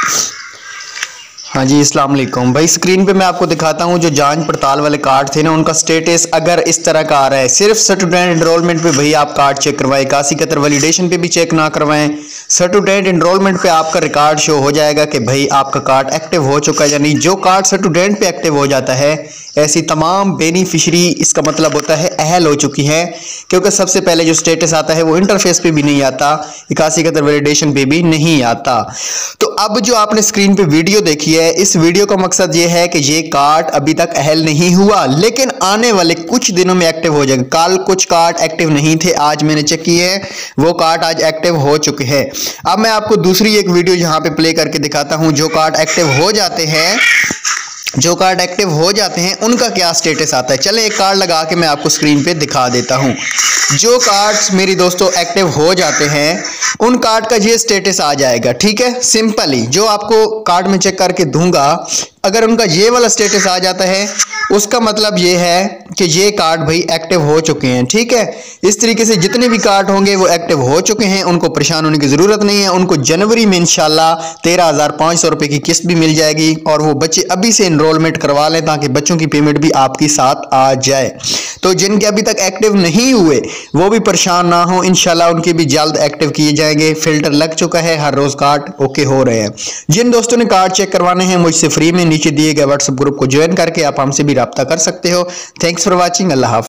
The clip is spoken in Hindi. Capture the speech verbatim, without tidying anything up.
हाँ जी, अस्सलाम वालेकुम भाई। स्क्रीन पे मैं आपको दिखाता हूँ जो जांच पड़ताल वाले कार्ड थे ना, उनका स्टेटस अगर इस तरह का आ रहा है। सिर्फ स्टूडेंट एनरोलमेंट पे भाई आप कार्ड चेक करवाएं, इक्यासी कतर वैलिडेशन पे भी चेक ना करवाएं। स्टूडेंट एनरोलमेंट पे आपका रिकॉर्ड शो हो जाएगा कि भाई आपका कार्ड एक्टिव हो चुका है या नहीं। जो कार्ड स्टूडेंट पे एक्टिव हो जाता है, ऐसी तमाम बेनिफिशरी इसका मतलब होता है अहल हो चुकी हैं, क्योंकि सबसे पहले जो स्टेटस आता है वो इंटरफेस पे भी नहीं आता, इक्यासी कतर वैलिडेशन पे भी नहीं आता। तो अब जो आपने स्क्रीन पे वीडियो देखी है, इस वीडियो का मकसद ये है कि ये कार्ड अभी तक अहल नहीं हुआ, लेकिन आने वाले कुछ दिनों में एक्टिव हो जाएगा। कल कुछ कार्ड एक्टिव नहीं थे, आज मैंने चेक किए हैं, वो कार्ड आज एक्टिव हो चुके हैं। अब मैं आपको दूसरी एक वीडियो यहाँ पे प्ले करके दिखाता हूँ। जो कार्ड एक्टिव हो जाते हैं जो कार्ड एक्टिव हो जाते हैं उनका क्या स्टेटस आता है। चलें एक कार्ड लगा के मैं आपको स्क्रीन पे दिखा देता हूं। जो कार्ड्स मेरी दोस्तों एक्टिव हो जाते हैं उन कार्ड का ये स्टेटस आ जाएगा। ठीक है, सिंपली जो आपको कार्ड में चेक करके दूंगा, अगर उनका ये वाला स्टेटस आ जाता है उसका मतलब ये है कि ये कार्ड भाई एक्टिव हो चुके हैं। ठीक है, इस तरीके से जितने भी कार्ड होंगे वो एक्टिव हो चुके हैं, उनको परेशान होने की ज़रूरत नहीं है। उनको जनवरी में इंशाल्लाह तेरह हज़ार पाँच सौ रुपये की किस्त भी मिल जाएगी, और वो बच्चे अभी से इनरोलमेंट करवा लें ताकि बच्चों की पेमेंट भी आपके साथ आ जाए। तो जिनके अभी तक एक्टिव नहीं हुए वो भी परेशान ना हो, इंशाल्लाह उनके भी जल्द एक्टिव किए जाएंगे। फिल्टर लग चुका है, हर रोज़ कार्ड ओके हो रहे हैं। जिन दोस्तों ने कार्ड चेक करवाने हैं मुझसे फ्री में नीचे दिए गए व्हाट्सएप ग्रुप को ज्वाइन करके आप हमसे भी रब्ता कर सकते हो। Thanks for watching. अल्लाह हाफ़िज़।